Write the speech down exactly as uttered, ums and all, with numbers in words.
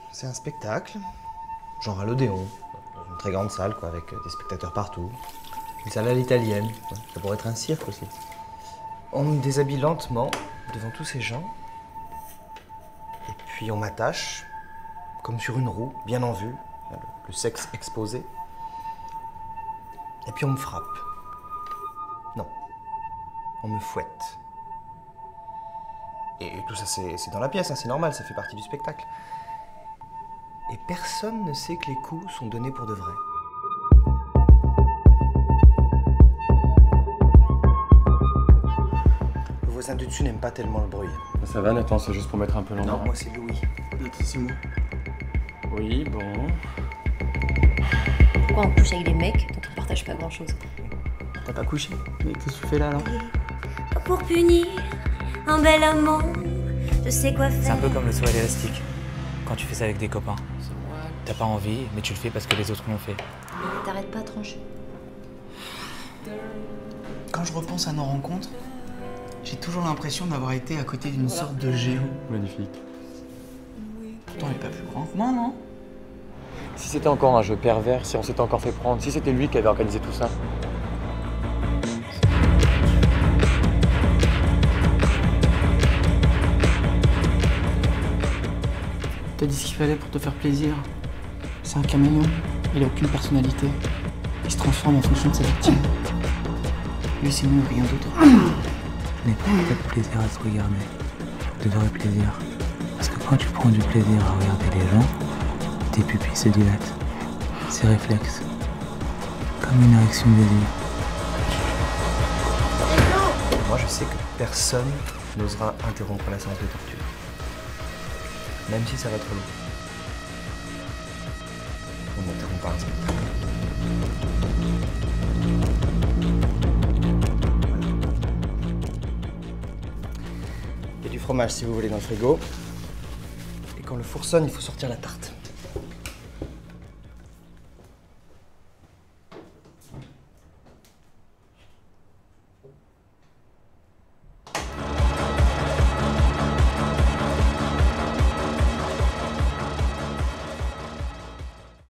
C'est un spectacle, genre à l'Odéon, dans une très grande salle, quoi, avec des spectateurs partout. Une salle à l'italienne, ça pourrait être un cirque aussi. On me déshabille lentement devant tous ces gens, et puis on m'attache, comme sur une roue, bien en vue, le, le sexe exposé. Et puis on me frappe. Non, on me fouette. Et tout ça, c'est dans la pièce, hein, c'est normal, ça fait partie du spectacle. Et personne ne sait que les coups sont donnés pour de vrai. Le voisin du dessus n'aime pas tellement le bruit. Ça va, Nathan, c'est juste pour mettre un peu l'ambiance. Non, moi c'est Louis. Nathan, c'est moi. Oui, bon... Pourquoi on couche avec des mecs dont on partage pas grand chose? T'as pas couché? Mais qu'est-ce que tu fais là, alors? Pour punir un bel amour, je sais quoi faire. C'est un peu comme le saut à l'élastique. Quand tu fais ça avec des copains. T'as pas envie, mais tu le fais parce que les autres l'ont fait. Mais t'arrêtes pas de trancher. Quand je repense à nos rencontres, j'ai toujours l'impression d'avoir été à côté d'une sorte de géant. Magnifique. Pourtant, il est pas plus grand que moi, non? Si c'était encore un jeu pervers, si on s'était encore fait prendre, si c'était lui qui avait organisé tout ça. T'as dit ce qu'il fallait pour te faire plaisir. C'est un caméléon. Il a aucune personnalité. Il se transforme en fonction de sa victime. Lui, c'est nous, rien d'autre. Mais pas de plaisir à se regarder. De vrai plaisir. Parce que quand tu prends du plaisir à regarder les gens, tes pupilles se dilatent. C'est réflexe. Comme une érection de désir. Moi, je sais que personne n'osera interrompre la séance de torture. Même si ça va trop loin. On n'interrompt pas un spectacle. Il y a du fromage si vous voulez dans le frigo. Et quand le four sonne, il faut sortir la tarte.